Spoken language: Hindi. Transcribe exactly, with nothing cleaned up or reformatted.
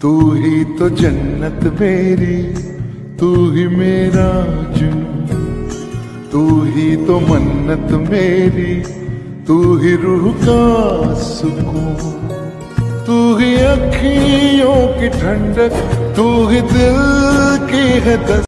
तू ही तो जन्नत मेरी, तू ही मेरा जुनून, तू ही तो मन्नत मेरी, तू ही रूह का सुकून, तू ही अखियों की ठंडक, तू ही दिल की है